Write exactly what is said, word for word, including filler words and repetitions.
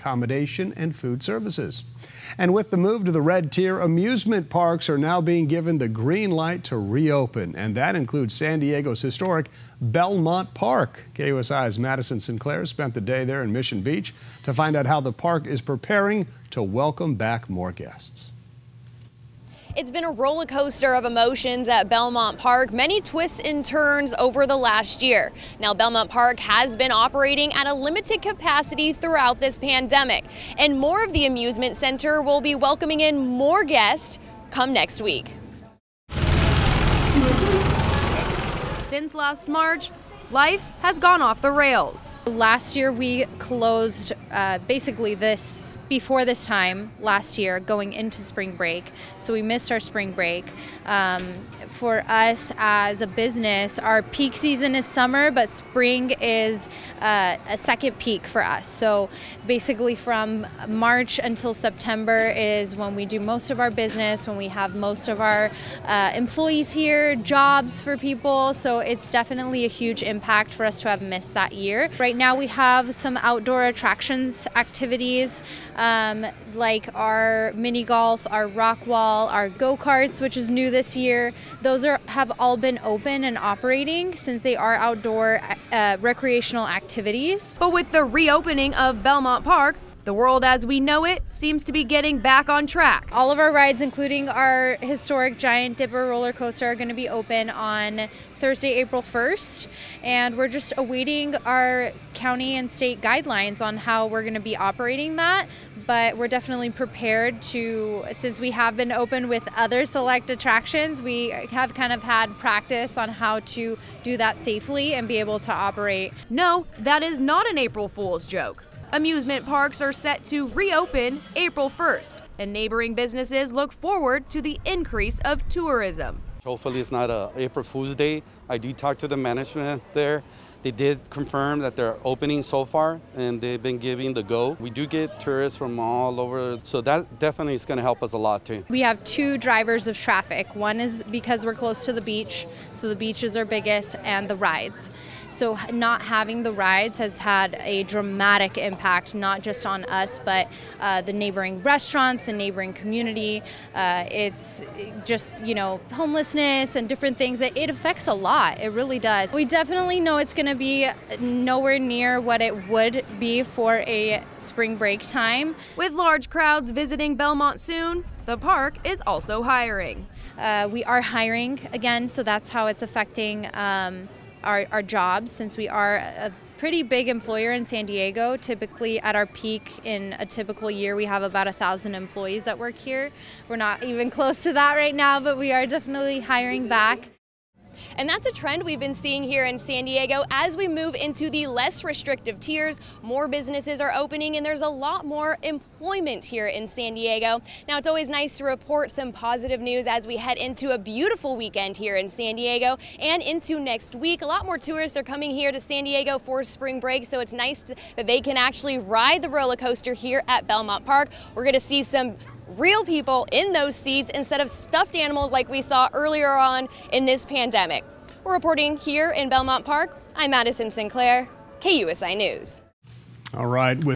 accommodation and food services. And with the move to the red tier, amusement parks are now being given the green light to reopen, and that includes San Diego's historic Belmont Park. K U S I's Madison Sinclair spent the day there in Mission Beach to find out how the park is preparing to welcome back more guests. It's been a roller coaster of emotions at Belmont Park, many twists and turns over the last year. Now, Belmont Park has been operating at a limited capacity throughout this pandemic, and more of the amusement center will be welcoming in more guests come next week. Since last March, life has gone off the rails. Last year we closed uh, basically this before this time last year going into spring break, so we missed our spring break. Um, for us as a business, our peak season is summer, but spring is uh, a second peak for us. So basically from March until September is when we do most of our business, when we have most of our uh, employees here, jobs for people. So it's definitely a huge impact for us to have missed that year. Right now we have some outdoor attractions activities um, like our mini golf, our rock wall, our go-karts, which is new this year. Those are have all been open and operating since they are outdoor uh, recreational activities. But with the reopening of Belmont Park, the world as we know it seems to be getting back on track. All of our rides, including our historic Giant Dipper roller coaster, are going to be open on Thursday, April first, and we're just awaiting our county and state guidelines on how we're going to be operating that. But we're definitely prepared to, since we have been open with other select attractions, we have kind of had practice on how to do that safely and be able to operate. No, that is not an April Fool's joke. Amusement parks are set to reopen April first, and neighboring businesses look forward to the increase of tourism. Hopefully it's not a April Fool's Day. I did talk to the management there. They did confirm that they're opening so far, and they've been giving the go. We do get tourists from all over, so that definitely is going to help us a lot too. We have two drivers of traffic. One is because we're close to the beach, so the beach is our biggest, and the rides. So not having the rides has had a dramatic impact, not just on us, but uh, the neighboring restaurants, the neighboring community. Uh, it's just, you know, homelessness and different things. It, it affects a lot. It really does. We definitely know it's going to be nowhere near what it would be for a spring break time. With large crowds visiting Belmont soon, the park is also hiring. Uh, we are hiring again, so that's how it's affecting um, Our, our jobs, since we are a pretty big employer in San Diego. Typically at our peak in a typical year we have about a thousand employees that work here. We're not even close to that right now, but we are definitely hiring back. And that's a trend we've been seeing here in San Diego. As we move into the less restrictive tiers, more businesses are opening and there's a lot more employment here in San Diego. Now, it's always nice to report some positive news as we head into a beautiful weekend here in San Diego and into next week. A lot more tourists are coming here to San Diego for spring break, so it's nice that they can actually ride the roller coaster here at Belmont Park. We're going to see some real people in those seats instead of stuffed animals like we saw earlier on in this pandemic. We're reporting here in Belmont Park. I'm Madison Sinclair, K U S I News. All right.